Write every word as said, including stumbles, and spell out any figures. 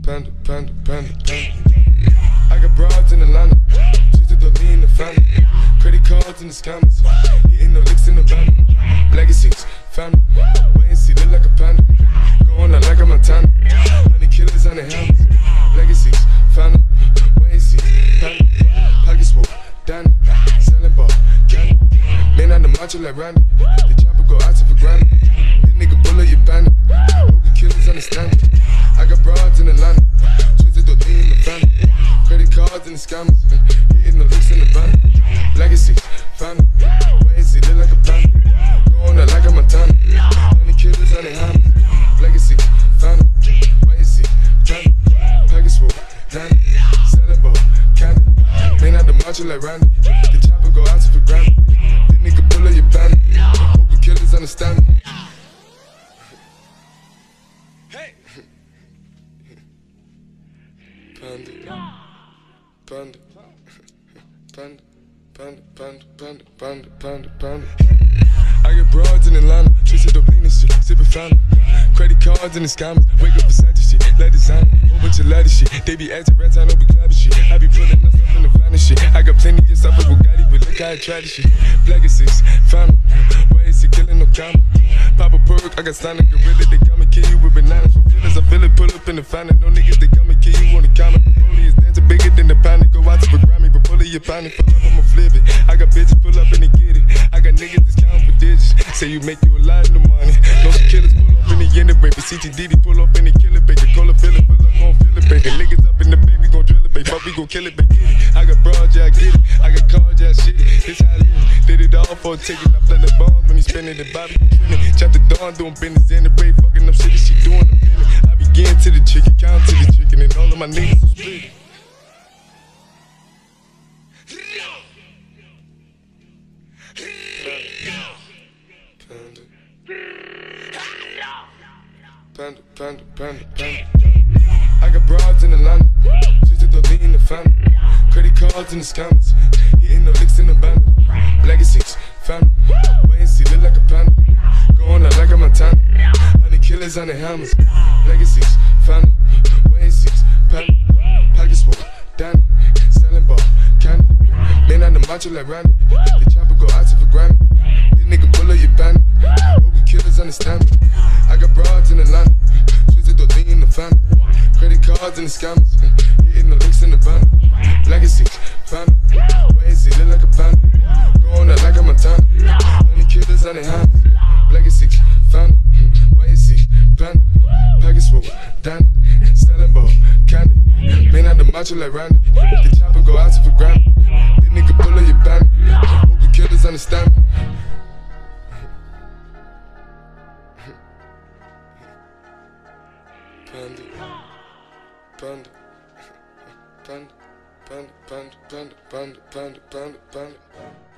panda, panda, panda, panda. I got broads in Atlanta, twisted the lean in the family. Credit cards in the scammers, hitting the licks in the van. Legacies, family, wait and see, look like a panda. Going out like a Montana, honey killers on the helmets. Legacies, family, wait and see, panda. Pocket swoop, Danny, selling ball, candy. Man on the macho like Randy, the chopper go out to for granted. This nigga bullet, you bandit. Hope the killers understand it. I got broads in Atlanta, twisted the lean in the family. Credit cards and the scammers, hitting the licks in the van. Legacy, family, wait and see, look like a panda. Going out like a Montana, honey killers on the hammers. Legacy, family, wait and see, panda. Package swoop, Danny, selling ball, candy. Man out the macho like Randy, the chopper go out to for granted. This nigga pull up your bandit, hope the killers understand me. Hey! Panda, panda, panda, panda, panda, panda, panda, panda, panda. I got broads in Atlanta, twisted up lean and shit, sippin' fountain. Credit cards and the scammers, wake up beside the shit, let designer, whole bunch of ladder shit. They be acting rats, I know we clapping shit. I be pulling us up in the finest shit. I got plenty of stuff with Bugatti, but look how I try this shit. Black is six, fountain, why is he killing no comma? Pop a perk, I got stunning gorilla, they come and kill you with bananas for feelings. I feel it, pull up in the fountain, no niggas, they come and kill you on the counter. Broly is dancing bigger than the pound, go out to the Grammy, but pull it, your pound, pull up, I'ma flip it. I got bitches pull up and they get it. I got niggas that's counting for digits, say you make you a lot of money. No some killers pull up in the end of baby, C T D D pull up in the killer baby, cola fill it, pull up, gon' fill it baby. Niggas up in the baby, gon' drill it baby, fuck we gon' kill it baby. I got broads, yeah I get it, I got cards, yeah I shit it. This how I live, did it all for a ticket. I play the bombs when he spinning the Bobby trending. Chop the dawn doing business in the break, fucking up shit, she doing the feeling. I begin to the chicken, count to the chicken, and all of my niggas are split. Panda, panda, panda, panda. I got broads in Atlanta, twisted the lean in the family. Credit cards and the scammers, hitting the licks in the band. Legacies, family, wait and see, look like a panda. Going out like a Montana, honey killers on the hammers. Legacies, family, wait and see, panda. Package swoop, Danny, selling ball, candy. Man on the macho like Randy, the chopper go out to for Grammy. This nigga pull up your bandit, hope the killers understand me. I got broads in Atlanta, twisted the lean in the family. Credit cards and the scammers, hitting the licks in the van. Legacy, family, wait and see, look like a panda. Going out like a Montana, honey killers on the hands. Legacy, family, wait and see, panda. Package swoop, Danny, selling ball, candy. Man out the macho like Randy, the chopper go out to for granted. This nigga pull up your bandit, hope the killers understand me. Panda, panda, panda, panda, panda, panda, panda, panda, panda, panda.